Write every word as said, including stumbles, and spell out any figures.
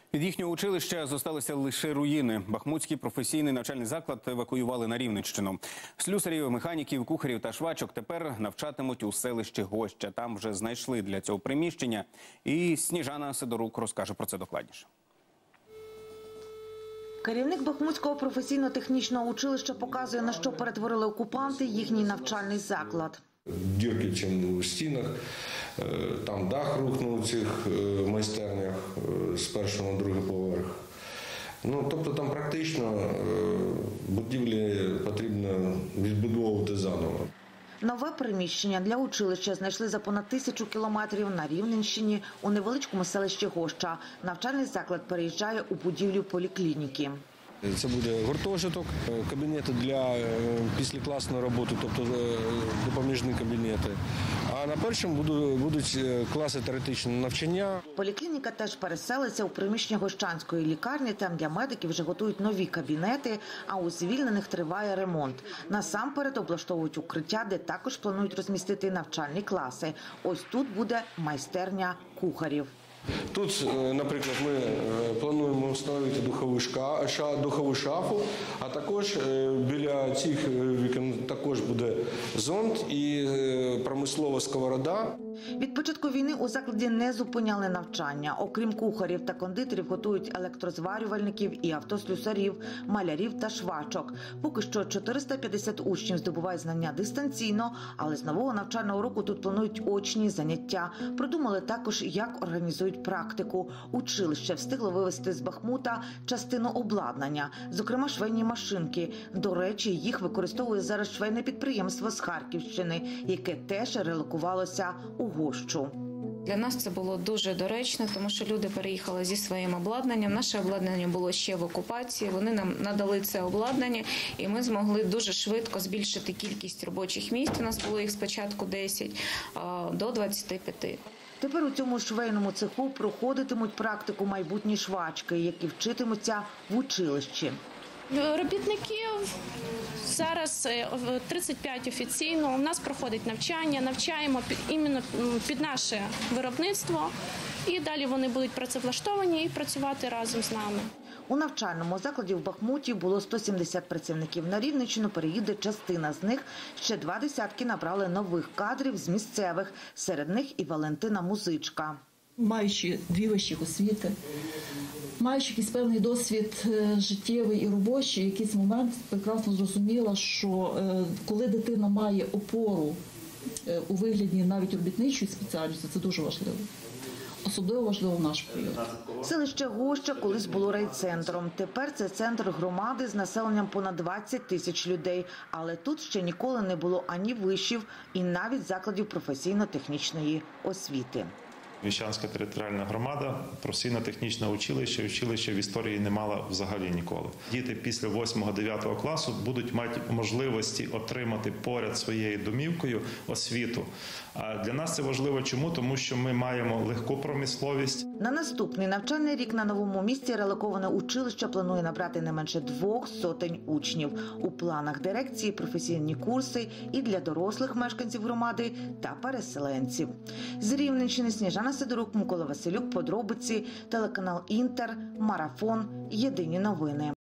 Від їхнього училища зосталися лише руїни. Бахмутський професійний навчальний заклад евакуювали на Рівненщину. Слюсарів, механіків, кухарів та швачок тепер навчатимуть у селищі Гоща. Там вже знайшли для цього приміщення. І Сніжана Сидорук розкаже про це докладніше. Керівник Бахмутського професійно-технічного училища показує, на що перетворили окупанти їхній навчальний заклад. Дірки чим у стінах, там дах рухнув у цих майстернях з першого на другий поверх. Ну, тобто там практично будівлі потрібно відбудовувати заново. Нове приміщення для училища знайшли за понад тисячу кілометрів на Рівненщині у невеличкому селищі Гоща. Навчальний заклад переїжджає у будівлю поліклініки. Це буде гуртожиток, кабінети для післякласної роботи, тобто допоміжні кабінети. А на першому будуть класи теоретичного навчання. Поліклініка теж переселиться у приміщення Гощанської лікарні. Там для медиків вже готують нові кабінети, а у звільнених триває ремонт. Насамперед облаштовують укриття, де також планують розмістити навчальні класи. Ось тут буде майстерня кухарів. Тут, наприклад, ми плануємо встановити духову шафу, а також біля цих вікон також буде зонд і промислова сковорода. Від початку війни у закладі не зупиняли навчання. Окрім кухарів та кондитерів, готують електрозварювальників і автослюсарів, малярів та швачок. Поки що чотириста п'ятдесят учнів здобувають знання дистанційно, але з нового навчального року тут планують очні заняття. Придумали також, як організують практику. Училище встигло вивезти з Бахмута частину обладнання, зокрема швейні машинки. До речі, їх використовує зараз швейне підприємство з Харківщини, яке теж релокувалося у Гощу. Для нас це було дуже доречно, тому що люди переїхали зі своїм обладнанням. Наше обладнання було ще в окупації, вони нам надали це обладнання, і ми змогли дуже швидко збільшити кількість робочих місць. У нас було їх спочатку десять, до двадцяти п'яти. Тепер у цьому швейному цеху проходитимуть практику майбутні швачки, які вчитимуться в училищі. Робітників зараз тридцять п'ять офіційно. У нас проходить навчання, навчаємо іменно під наше виробництво. І далі вони будуть працевлаштовані і працювати разом з нами. У навчальному закладі в Бахмуті було сто сімдесят працівників. На Рівненщину переїде частина з них. Ще два десятки набрали нових кадрів з місцевих. Серед них і Валентина Музичка. Маючи дві вищі освіти, маючи якийсь певний досвід життєвий і робочий, в якийсь момент прекрасно зрозуміла, що коли дитина має опору у вигляді навіть робітничої спеціальності, це дуже важливо. Особливо важливо в наш період. Селище Гоща колись було райцентром. Тепер це центр громади з населенням понад двадцять тисяч людей. Але тут ще ніколи не було ані вишів, і навіть закладів професійно-технічної освіти. Віщанська територіальна громада, професійно-технічне училище, училище в історії не мала взагалі ніколи. Діти після восьмого-дев'ятого класу будуть мати можливості отримати поряд своєю домівкою освіту. А для нас це важливо чому? Тому що ми маємо легку промисловість. На наступний навчальний рік на новому місці релоковане училище планує набрати не менше двох сотень учнів. У планах дирекції професійні курси і для дорослих мешканців громади та переселенців. З Рівненщини Сніжана Сидорук, Микола Василюк, подробиці, телеканал Інтер, Марафон, Єдині новини.